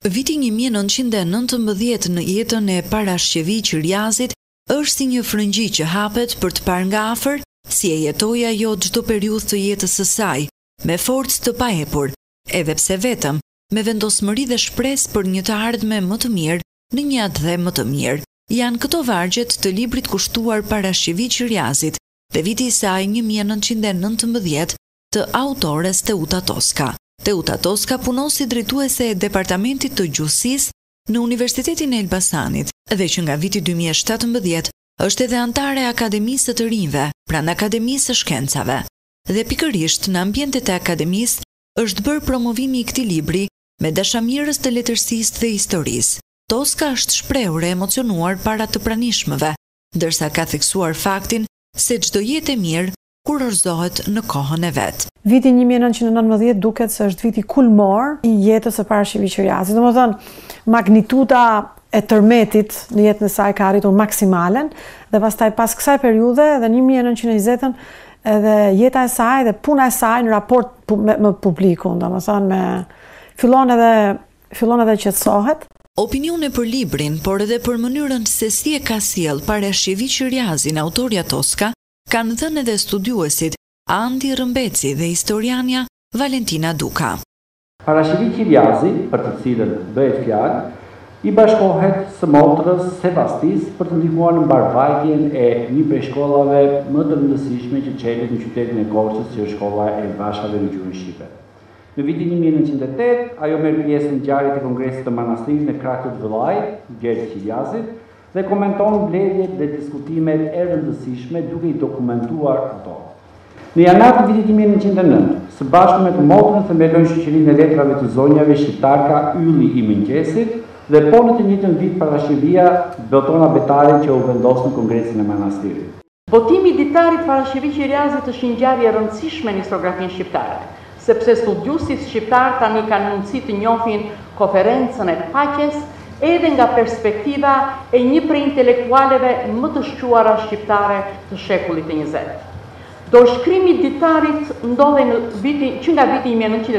Viti 1919 në jetën e Parashqevi Qiriazit është si një frëngji që hapet për të parë nga afër si e jetoi ajo çdo periudhë të jetës së saj, me forcë të paepur, edhe pse vetëm me vendosmëri dhe shpresë për një të ardhme më të mirë në një ardhmë më të mirë. Janë këto vargjet të librit kushtuar Parashqevi Qiriazit dhe viti i saj 1919 të autores Teuta Toska. Teuta Toska punon si drejtuese e Departamentit të Gjuhësisë në Universitetin e Elbasanit dhe që nga viti 2017 është edhe antare e Akademisë të Rinjve, pranë Akademisë së Shkencave. Dhe pikërisht në ambientet e akademisë është bërë promovimi i këtij libri me dashamirës të letërsisë dhe historisë. Toska është shprehur e emocionuar para të pranishmëve, ndërsa ka theksuar faktin se çdo jetë e mirë kurorzohet në kohën e vet. Viti 1919 duket se është viti kulmor i jetës së Parashqevi Qiriazit. Domethënë, magnituda e tërmetit në jetën e saj ka arritur maksimalen dhe pastaj pas kësaj periudhe dhe 1920-ën edhe jeta e saj dhe puna e saj në raport me publikun, domethënë fillon edhe qetësohet. Opinione për librin, por edhe për mënyrën se si e ka sjell Parashqevi Qiriazin autoria Toska, kanë dhënë edhe studiuesit Andi Rëmbeci dhe historiania Valentina Duka. Parashqevi Qiriazi, për të cilën bëhet fjalë, i bashkohet së motrës Sevastis për të ndihmuar në mbarvajtjen e një prej shkollave më të rëndësishme që çelët në qytetin e Korçës, që është shkolla e Bashave në gjuhën shqipe. Në vitin 1908, ajo merr pjesë në ngjarjet e Kongresit të Manastirisë në krah të vëllait, Gjergj Qiriazit, dhe komenton mbledhjet dhe diskutimet e rëndësishme duke i dokumentuar ato. Në janar të vitit 1909, së bashku me të motrën themelojnë shoqërinë e letrave të zonjave shqiptarka Ylli i Mëngjesit dhe po në të njëjtën vit Parashqevia boton abetarin që u vendos në Kongresin e Manastirit. Botimi i ditarit Parashqevi Qiriazit është një ngjarje e rëndësishme në historiografinë shqiptare, sepse studiuesit shqiptar tani kanë mundësi të njohin konferencën e paqes edhe nga perspektiva e një prej intelektualeve më të shquara shqiptare të shekullit e 20. Dorëshkrimi i ditarit ndodhej që nga viti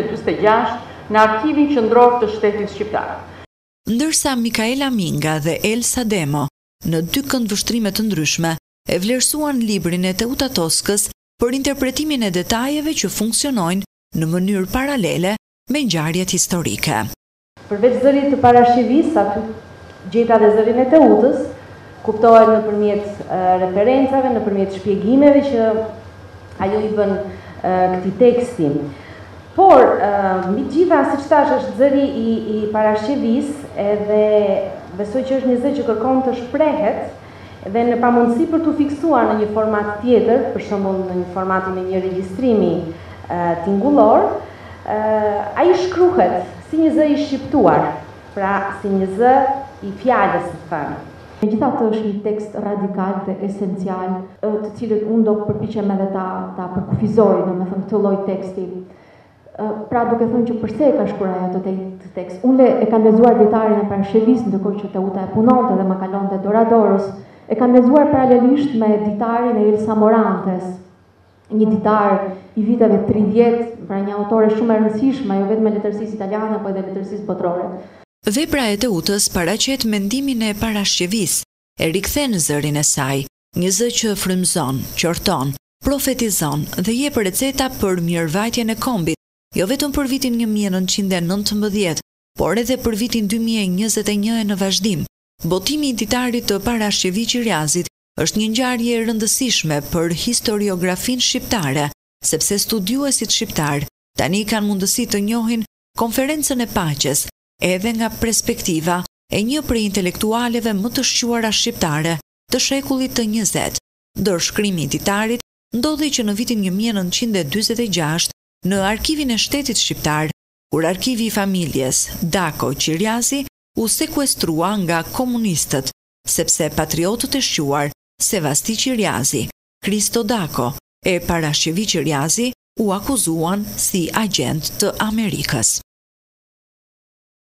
1946 në Arkivin Qendror të Shtetit Shqiptar. Ndërsa Mikaela Minga dhe Elsa Demo, në 2 këndvështrime të ndryshme, e vlerësuan librin e Teuta Toskës për interpretimin e detajeve që funksionojnë në mënyrë paralele me ngjarjet historike. Përveç zërit të Parashqevis, aty gjeta dhe zërin e Teutës, kuptohet nëpërmjet referencave, nëpërmjet shpjegimeve që ajo i bën këtij teksti. Por, mbi gjitha, siç thash, është zëri i Parashqevis, edhe besoj që është një zë që kërkon të shprehet dhe në pamundësi për të fiksuar në një format tjetër, për shembull në një formatin e një regjistrimi tingullor, ai shkruhet si një zë i shqiptuar, pra si një zë i fjalës së thënë. Megjithatë është një tekst radikal dhe esencial, të cilët unë do përpiqem edhe ta përkufizoj, domethënë këtë lloj teksti. Pra duke thënë që pse e ka shkruar ajo të tekst. Unë e kam lexuar ditarin e Parashqevis, ndërkohë që Teuta e punonte dhe më kalonte Doradorës. E kam lexuar paralelisht me ditarin e Elsa Morantes, një ditar i viteve 30, pra një autore shumë e rëndësishme, jo vetëm e letërsisë italiane, por edhe letërsisë botërore. Vepra e Teutës paraqet mendimin e Parashqevis, e rikthen zërin e saj, një zë që frymëzon, qorton, profetizon dhe jep receta për mirëvajtjen e kombit, jo vetëm për vitin 1919, por edhe për vitin 2021 në vazhdim. Botimi i ditarit të Parashqevi Qiriazit është një ngjarje e rëndësishme për historiografinë shqiptare, sepse studiuesit shqiptar tani kanë mundësi të njohin konferencën e paqes edhe nga perspektiva e një prej intelektualeve më të shquara shqiptare të shekullit të 20. Dorëshkrimi i ditarit ndodhi që në vitin 1946 në Arkivin e Shtetit Shqiptar, kur arkivi i familjes Dako Qiriazi u sekuestrua nga komunistët, sepse patriotët e shquar Sevasti Qiriazi, Kristo Dako e Parashqevi Qiriazi u akuzuan si agent të Amerikës.